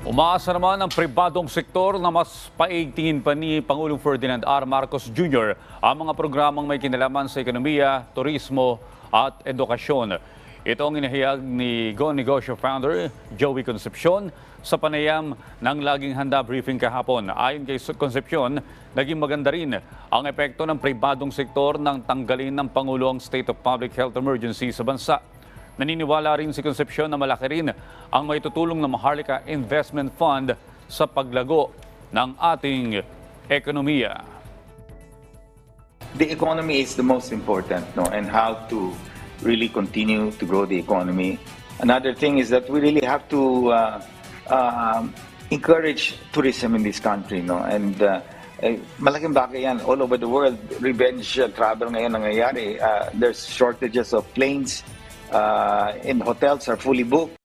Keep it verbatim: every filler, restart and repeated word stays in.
Umaasa naman ang pribadong sektor na mas paigtingin pa ni Pangulong Ferdinand R. Marcos Junior ang mga programang may kinalaman sa ekonomiya, turismo at edukasyon. Ito ang inihayag ni Go Negosyo founder Joey Concepcion sa panayam ng laging handa briefing kahapon. Ayon kay Concepcion, naging maganda rin ang epekto ng pribadong sektor nang tanggalin ng Pangulo ang State of Public Health Emergency sa bansa. Naniniwala rin si Concepcion na malaki rin ang maitutulong ng Maharlika Investment Fund sa paglago ng ating ekonomiya. The economy is the most important, no, and how to really continue to grow the economy. Another thing is that we really have to uh, uh, encourage tourism in this country, no, and uh, eh, malaking bagay yan all over the world. Revenge uh, travel ngayon nangyayari. Uh, there's shortages of planes. Uh, and hotels are fully booked.